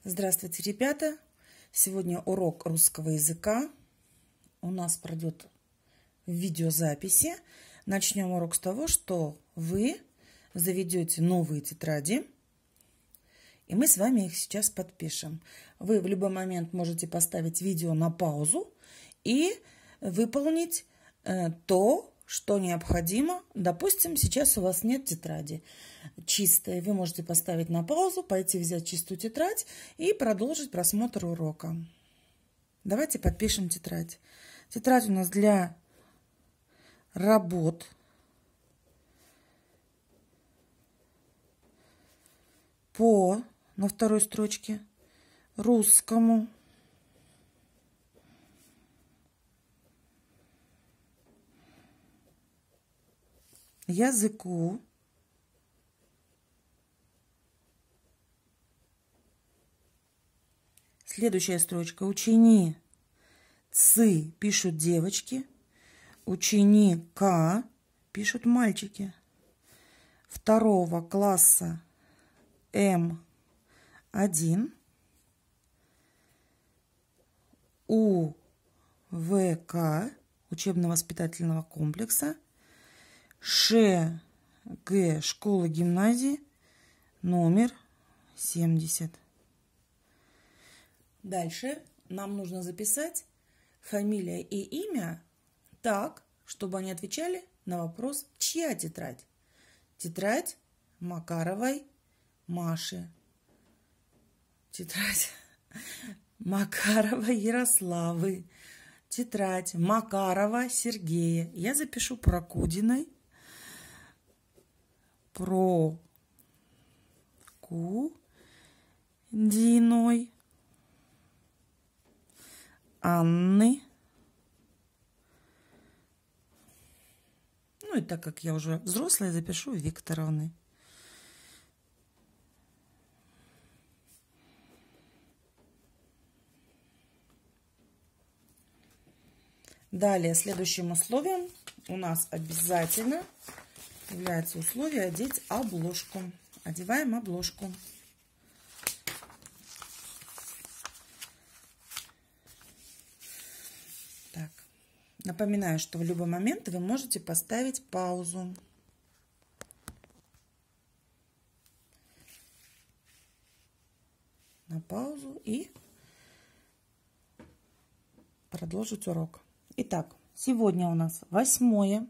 Здравствуйте, ребята! Сегодня урок русского языка. У нас пройдет в видеозаписи. Начнем урок с того, что вы заведете новые тетради, и мы с вами их сейчас подпишем. Вы в любой момент можете поставить видео на паузу и выполнить то, что необходимо. Допустим, сейчас у вас нет тетради чистой. Вы можете поставить на паузу, пойти взять чистую тетрадь и продолжить просмотр урока. Давайте подпишем тетрадь. Тетрадь у нас для работ на второй строчке русскому, языку, следующая строчка ученицы пишут девочки, ученика пишут мальчики. Второго класса М1 УВК учебно-воспитательного комплекса ШГ школы-гимназии номер 70. Дальше нам нужно записать фамилия и имя так, чтобы они отвечали на вопрос, чья тетрадь. Тетрадь Макаровой Маши. Тетрадь Макаровой Ярославы. Тетрадь Макарова Сергея. Я запишу Прокудиной. Прокудиной. Анны. Ну и так как я уже взрослая, запишу Викторовны. Далее, следующим условием у нас обязательно является условие одеть обложку. Одеваем обложку. Так. Напоминаю, что в любой момент вы можете поставить паузу. На паузу и продолжить урок. Итак, сегодня у нас 8-е.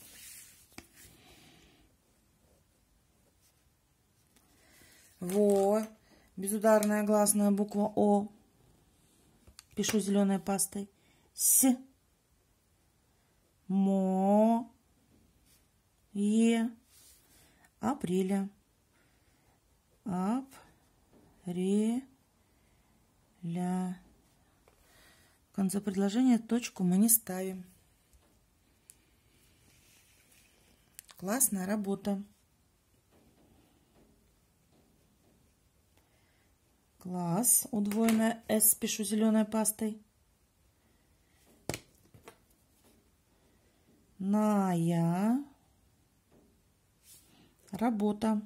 Безударная гласная буква О. Пишу зеленой пастой. С. Апреля. Апреля. В конце предложения точку мы не ставим. Классная работа. Класс. Удвоенное С пишу зеленой пастой. Ная. Работа.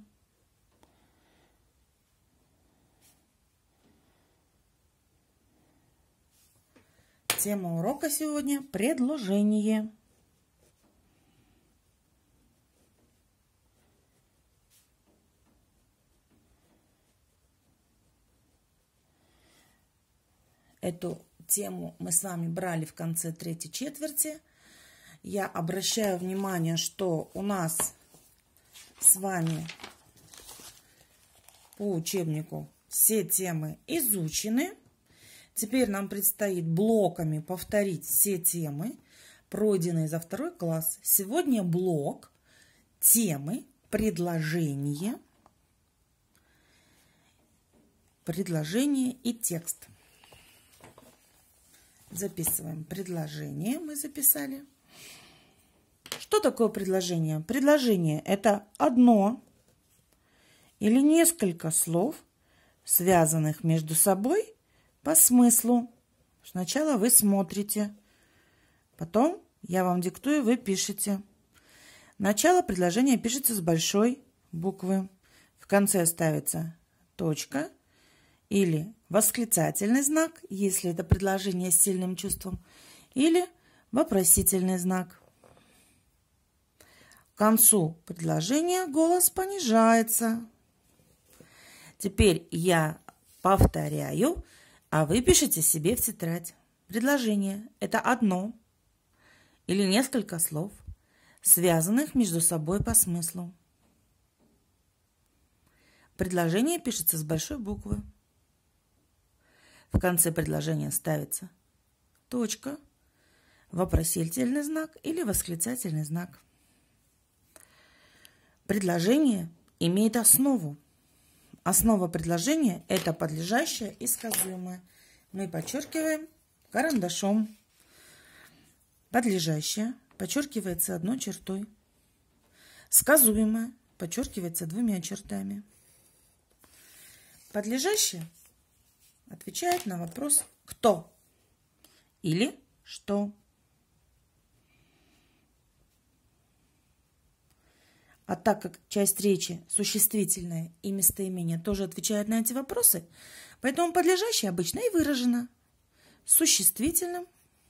Тема урока сегодня – предложение. Эту тему мы с вами брали в конце третьей четверти. Я обращаю внимание, что у нас с вами по учебнику все темы изучены. Теперь нам предстоит блоками повторить все темы, пройденные за 2 класс. Сегодня блок темы, предложение и текст. Записываем предложение, мы записали. Что такое предложение? Предложение – это одно или несколько слов, связанных между собой по смыслу. Сначала вы смотрите, потом я вам диктую, вы пишете. Начало предложения пишется с большой буквы. В конце ставится точка или восклицательный знак, если это предложение с сильным чувством, или вопросительный знак. К концу предложения голос понижается. Теперь я повторяю, а вы пишите себе в тетрадь. Предложение – это одно или несколько слов, связанных между собой по смыслу. Предложение пишется с большой буквы. В конце предложения ставится точка, вопросительный знак или восклицательный знак. Предложение имеет основу. Основа предложения – это подлежащее и сказуемое. Мы подчеркиваем карандашом. Подлежащее подчеркивается одной чертой. Сказуемое подчеркивается двумя чертами. Подлежащее отвечает на вопрос «кто» или «что». А так как часть речи, существительное и местоимение тоже отвечают на эти вопросы, поэтому подлежащее обычно и выражено существительным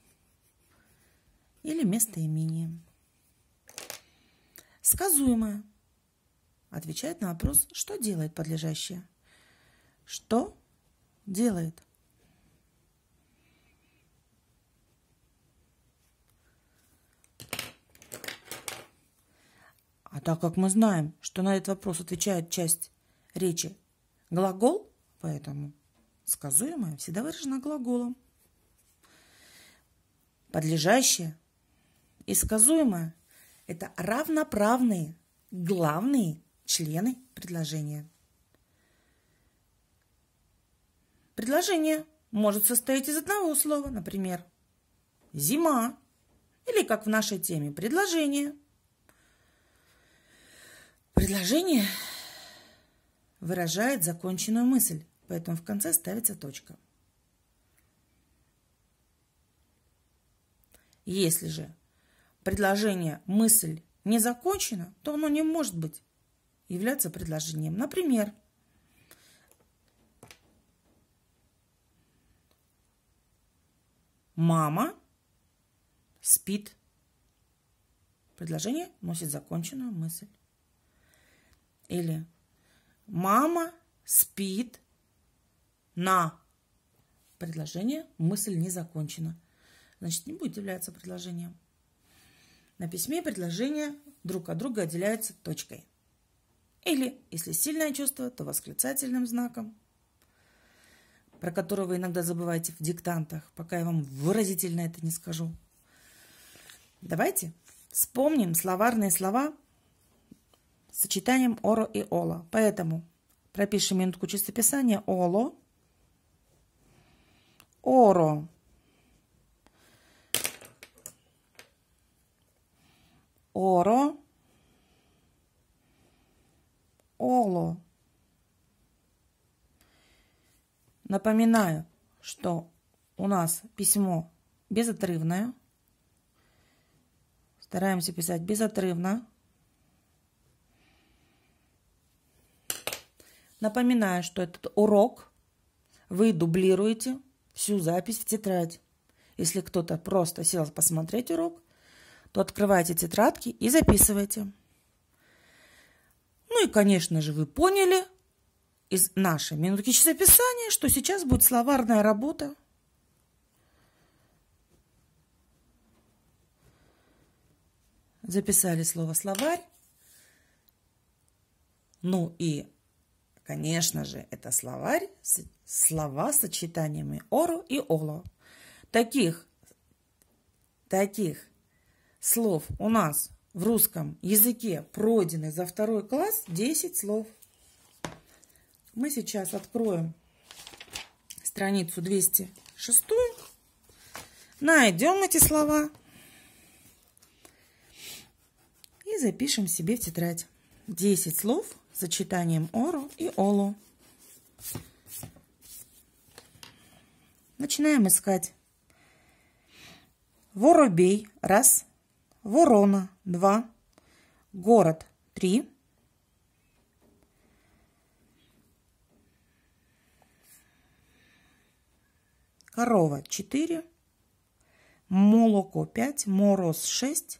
или местоимением. Сказуемое отвечает на вопрос, что делает подлежащее. Что делает? А так как мы знаем, что на этот вопрос отвечает часть речи глагол, поэтому сказуемое всегда выражено глаголом. Подлежащее и сказуемое – это равноправные, главные члены предложения. Предложение может состоять из одного слова, например, зима, или, как в нашей теме, предложение. Предложение выражает законченную мысль, поэтому в конце ставится точка. Если же предложение, мысль не закончена, то оно не может являться предложением. Например, мама спит. Предложение носит законченную мысль. Или мама спит на. Предложение, мысль не закончена. Значит, не будет являться предложением. На письме предложения друг от друга отделяются точкой. Или, если сильное чувство, то восклицательным знаком, про который вы иногда забываете в диктантах, пока я вам выразительно это не скажу. Давайте вспомним словарные слова с сочетанием оро и оло. Поэтому пропишем минутку чистописания. Оло, оро, оро, оло. Напоминаю, что у нас письмо безотрывное. Стараемся писать безотрывно. Напоминаю, что этот урок вы дублируете всю запись в тетрадь. Если кто-то просто сел посмотреть урок, то открывайте тетрадки и записывайте. Ну и, конечно же, вы поняли из нашей минутки чистописания, что сейчас будет словарная работа. Записали слово «словарь». Ну и, конечно же, это словарь, слова с сочетаниями оро и оло. Таких слов у нас в русском языке, пройденных за 2 класс, 10 слов. Мы сейчас откроем страницу 206, найдем эти слова и запишем себе в тетрадь. 10 слов с сочетанием оро и оло. Начинаем искать. Воробей – 1, ворона – 2, город – 3, Корова 4. Молоко 5. Мороз 6.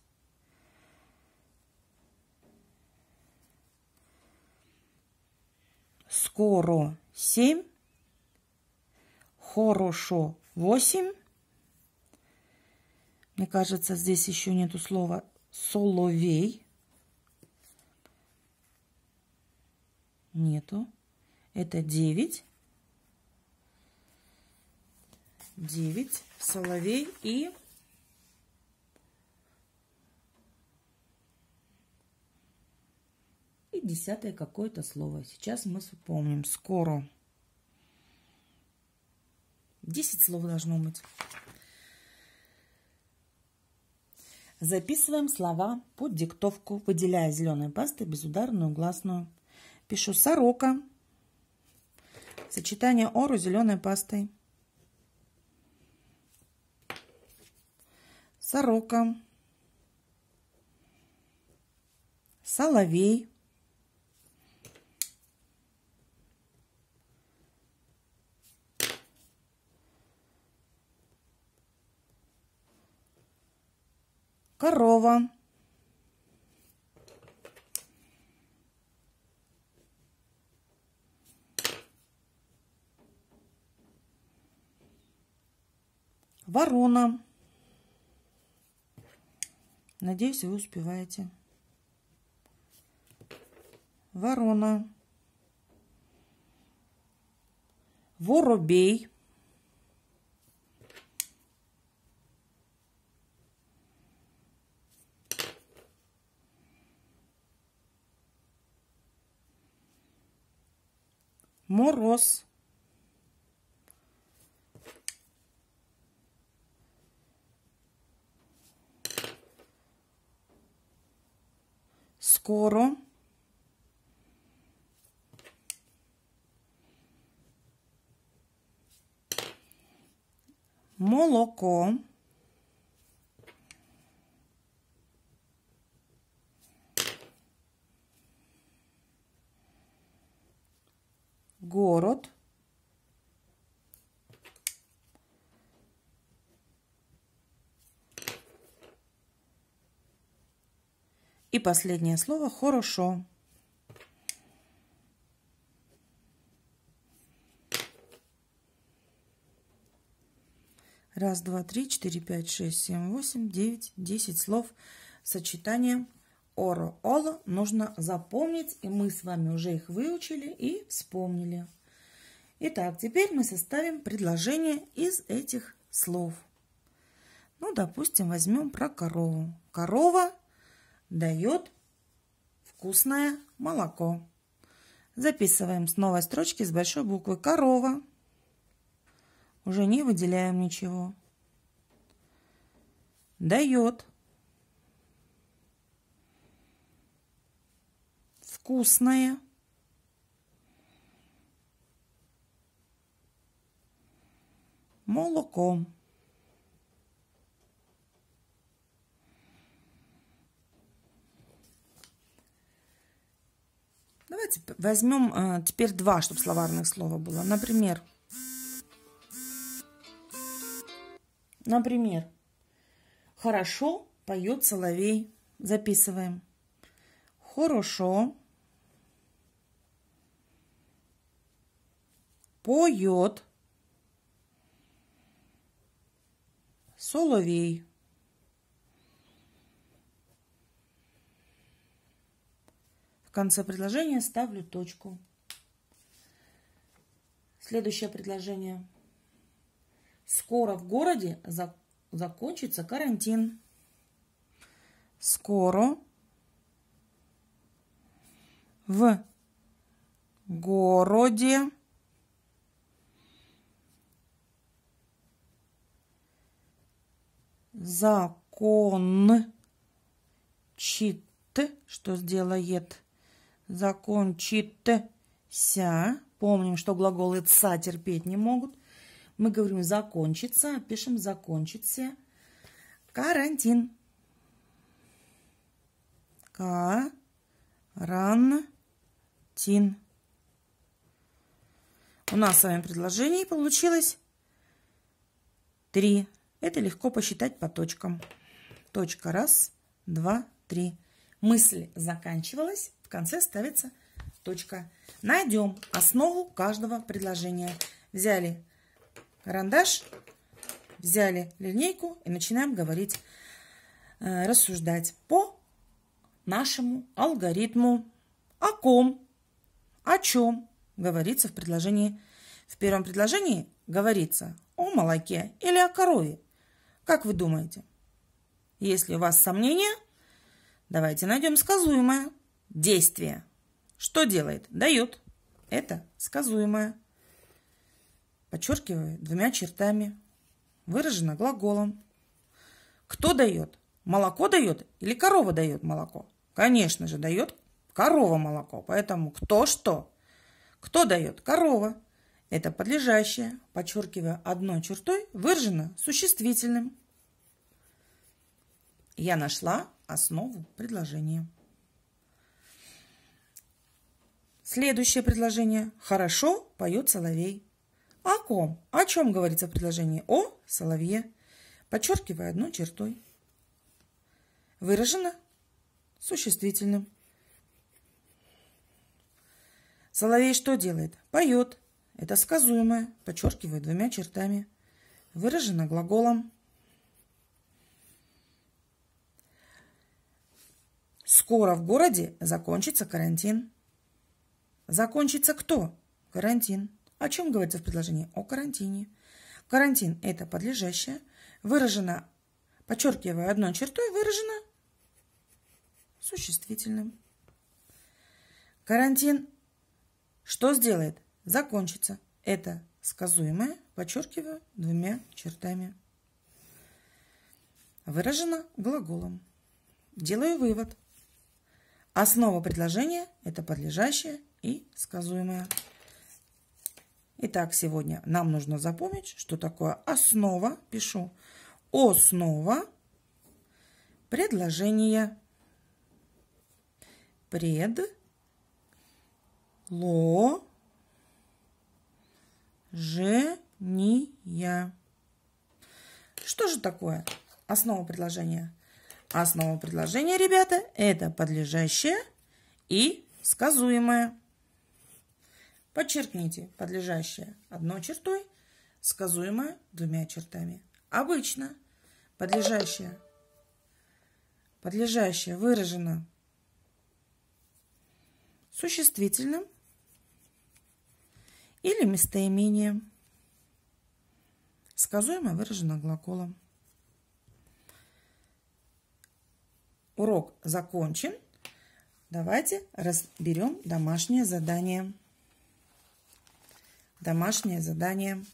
Скоро 7. Хорошо 8. Мне кажется, здесь еще нету слова соловей. Нету. Это 9. 9. Соловей и десятое какое-то слово. Сейчас мы вспомним. Скоро. 10 слов должно быть. Записываем слова под диктовку, выделяя зеленой пастой безударную гласную. Пишу сорока. Сочетание ору зеленой пастой. Сорока. Соловей. Корова. Ворона. Надеюсь, вы успеваете. Ворона. Воробей. Мороз. Скоро. Молоко. Город. И последнее слово хорошо. Раз, два, три, четыре, пять, шесть, семь, восемь, девять, 10 слов сочетанием оро. Оло нужно запомнить, и мы с вами уже их выучили и вспомнили. Итак, теперь мы составим предложение из этих слов. Ну, допустим, возьмем про корову. Корова дает вкусное молоко. Записываем с новой строчки с большой буквы. Корова. Уже не выделяем ничего. Дает вкусное молоко. Давайте возьмем теперь два, чтобы словарных слова было. Например, хорошо поет соловей. Записываем. Хорошо поет соловей. В конце предложения ставлю точку. Следующее предложение. Скоро в городе закончится карантин. Скоро в городе что сделает? Закончится. Помним, что глаголы «ца» терпеть не могут. Мы говорим «закончится», пишем «закончится». Карантин. Карантин. У нас с вами предложение получилось 3. Это легко посчитать по точкам. Точка 1, 2, 3. Мысль заканчивалась, в конце ставится точка. Найдем основу каждого предложения. Взяли карандаш, взяли линейку и начинаем говорить, рассуждать по нашему алгоритму. О ком, о чем говорится в предложении. В первом предложении говорится о молоке или о корове. Как вы думаете? Если у вас сомнения, давайте найдем сказуемое действие. Что делает? Дает. Это сказуемое. Подчеркиваю двумя чертами. Выражено глаголом. Кто дает? Молоко дает или корова дает молоко? Конечно же, дает корова молоко. Поэтому кто что? Кто дает? Корова. Это подлежащее, подчеркивая одной чертой, выражено существительным. Я нашла основу предложения. Следующее предложение. Хорошо поет соловей. О ком? О чем говорится в предложении? О соловье. Подчеркивая одной чертой. Выражено существительным. Соловей что делает? Поет. Это сказуемое, подчеркиваю двумя чертами. Выражено глаголом. Скоро в городе закончится карантин. Закончится кто? Карантин. О чем говорится в предложении? О карантине. Карантин – это подлежащее. Выражено, подчеркивая одной чертой, выражено существительным. Карантин что сделает? Закончится. Это сказуемое, подчеркиваю двумя чертами. Выражено глаголом. Делаю вывод. Основа предложения – это подлежащее и сказуемое. Итак, сегодня нам нужно запомнить, что такое основа. Пишу основа предложения. Предложения. Что же такое основа предложения? Основа предложения, ребята, это подлежащее и сказуемое. Подчеркните подлежащее одной чертой, сказуемое двумя чертами. Обычно подлежащее выражено существительным или местоимением. Сказуемое выражено глаголом. Урок закончен. Давайте разберем домашнее задание. Домашнее задание.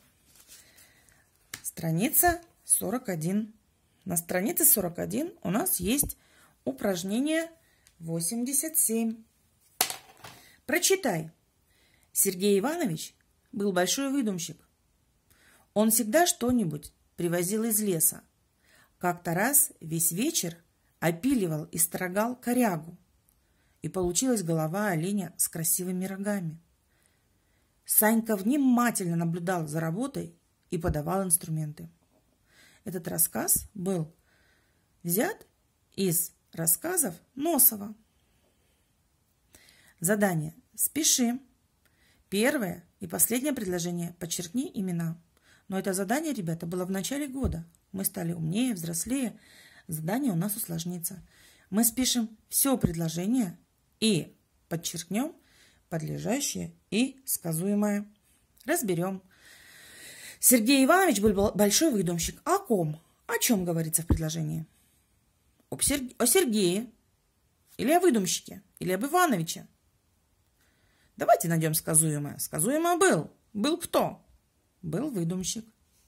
Страница 41. На странице 41 у нас есть упражнение 87. Прочитай. Сергей Иванович был большой выдумщик. Он всегда что-нибудь привозил из леса. Как-то раз весь вечер опиливал и строгал корягу, и получилась голова оленя с красивыми рогами. Санька внимательно наблюдал за работой и подавал инструменты. Этот рассказ был взят из рассказов Носова. Задание. Спеши. Первое и последнее предложение подчеркни имена. Но это задание, ребята, было в начале года. Мы стали умнее, взрослее. Задание у нас усложнится. Мы спишем все предложение и подчеркнем подлежащее и сказуемое. Разберем. Сергей Иванович был большой выдумщик. О ком? О чем говорится в предложении? О Сергее. Или о выдумщике. Или об Ивановиче. Давайте найдем сказуемое. Сказуемое был. Был кто? Был выдумщик.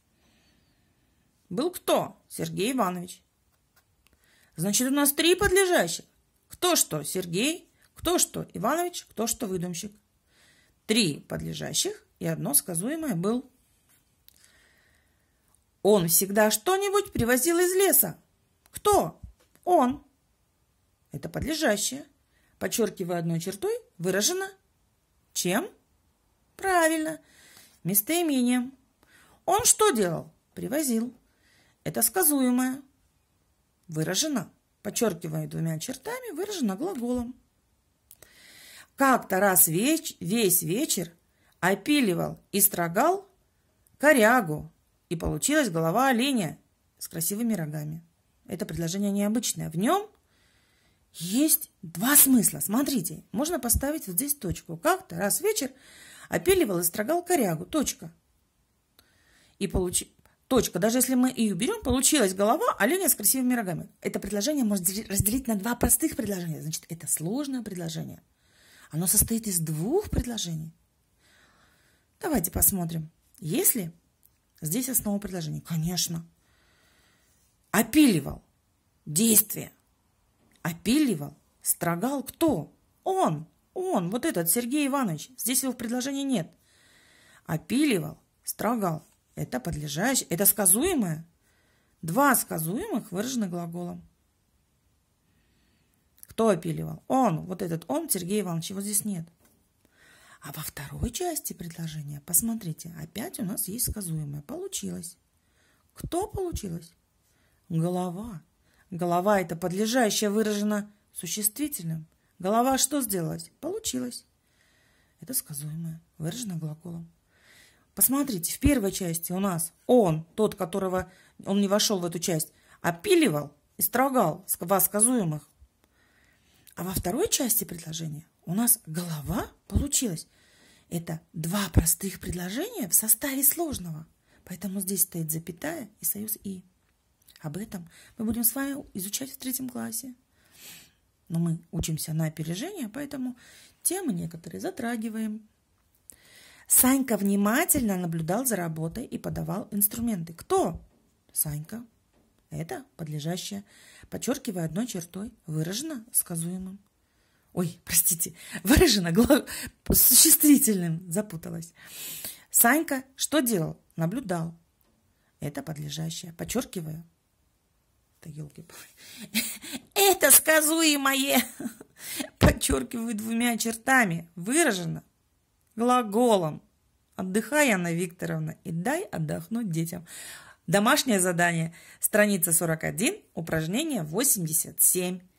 Был кто? Сергей Иванович. Значит, у нас 3 подлежащих. Кто что? Сергей. Кто что? Иванович. Кто что? Выдумщик. 3 подлежащих и одно сказуемое был. Он всегда что-нибудь привозил из леса. Кто? Он. Это подлежащее. Подчеркивая одной чертой, выражено чем? Правильно. Местоимением. Он что делал? Привозил. Это сказуемое. Выражено, подчеркиваю двумя чертами, выражено глаголом. Как-то раз весь вечер опиливал и строгал корягу, и получилась голова оленя с красивыми рогами. Это предложение необычное. В нем есть два смысла. Смотрите, можно поставить вот здесь точку. Как-то раз вечер опиливал и строгал корягу. Точка. Точка. Даже если мы ее берем, получилась голова оленя с красивыми рогами. Это предложение можно разделить на два простых предложения. Значит, это сложное предложение. Оно состоит из двух предложений. Давайте посмотрим. Есть ли здесь основа предложения? Конечно. Опиливал. Действие. Опиливал. Строгал кто? Он. Вот этот Сергей Иванович. Здесь его в предложении нет. Опиливал. Строгал. Это подлежащее. Это сказуемое. Два сказуемых выражены глаголом. Кто опиливал? Он. Вот этот он, Сергей Иванович. Его здесь нет. А во второй части предложения, посмотрите, опять у нас есть сказуемое. Получилось. Кто получилось? Голова. Голова – это подлежащее выражено существительным. Голова что сделалась? Получилось. Это сказуемое, выражено глаголом. Посмотрите, в первой части у нас он, тот, которого он не вошел в эту часть, опиливал и строгал два сказуемых. А во второй части предложения у нас голова получилась. Это два простых предложения в составе сложного. Поэтому здесь стоит запятая и союз «и». Об этом мы будем с вами изучать в 3 классе. Но мы учимся на опережение, поэтому темы некоторые затрагиваем. Санька внимательно наблюдал за работой и подавал инструменты. Кто? Санька. Это подлежащее, подчеркивая одной чертой, выражено сказуемым. Выражено существительным, запуталась. Санька что делал? Наблюдал. Это подлежащее, подчеркиваю. Это сказуемое, подчеркиваю двумя чертами, выражено глаголом. Отдыхай, Анна Викторовна, и дай отдохнуть детям. Домашнее задание. Страница 41, упражнение 87.